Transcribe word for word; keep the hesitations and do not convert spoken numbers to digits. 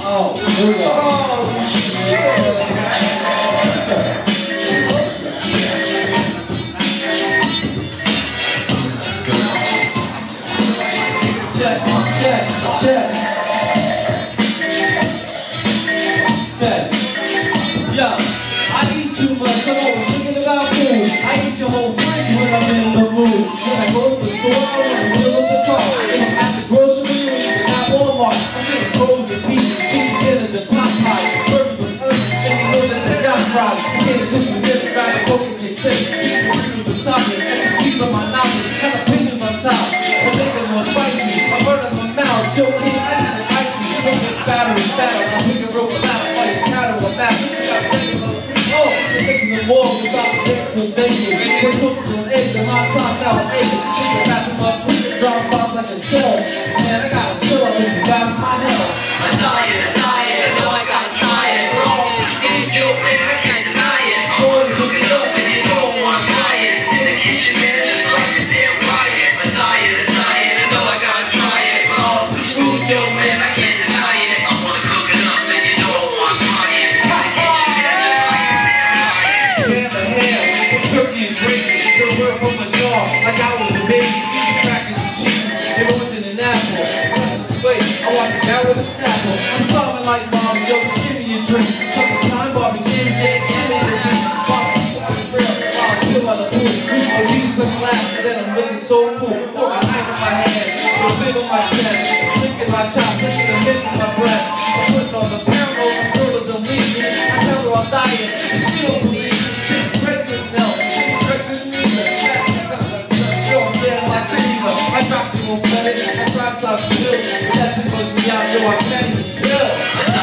Oh, here we go. Oh, shit. Check, check, check. Okay. Yo, I eat too much. I'm always thinking about food. I eat your whole fridge when I'm in the mood. When I go to the store, I want to wheel up the car. If I'm at the grocery, at Walmart, I'm getting rolls and pizza, chicken dinners and pop pies, burgers with onions, and you know that they got fries. You can't take me different, got a coke and get taste. Chicken burgers and toppings, extra cheese on my nostrils, jalapenos on top. To make it more spicy, I'm burning my mouth. Yo, kid, I need an icy. Don't get fatter and fatter. I think you're rolling out while your cattle are mad. Oh, you're fixing the wall without the decks of bacon. We're talking from eggs and hot sauce, now I'm aching. Chicken bathroom up, drop bombs like a skeleton. Man, I gotta chill up, this is out of my hell. I'm dying, I'm dying, I know I gotta try it. We're all in this game, yo, man, I can't deny it. I'm gonna cook it up and you know I'm dying. In the kitchen, man, just like a damn riot. I'm dying, I'm dying, I know I gotta try it. We're all in this food, yo, man, I can't deny it. I'm gonna cook it up and you know I'm dying. In the kitchen, man, just like a damn riot. Ham to ham, some turkey and gravy. The word from a jar, like I was a baby. Eating crackers and cheese, and orange and an apple. Wait, I watch a guy with a snapple. I'm starving like mom, yo, just give me a drink. Summertime barbecue, yeah, give me the beat. Barbecue on the grill, while I chill by the pool. I read some glasses and I'm looking so cool. Pour a knife in my hand, put a big on my chest. Licking my chops, licking the mint in my breath. I'm putting on the pound on the girl is a lead. I tell her I'm dying, and she don't believe me. Breakfast milk, breakfast neither. Yo, I'm dead like fever. I drop some more credit, I drop some pills. That shit put me out, yo, I can't even chill.